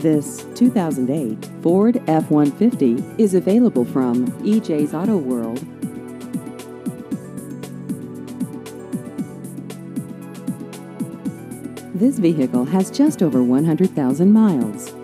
This 2008 Ford F-150 is available from EJ's Auto World. This vehicle has just over 100,000 miles.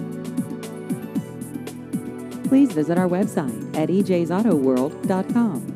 Please visit our website at ejsautoworld.com.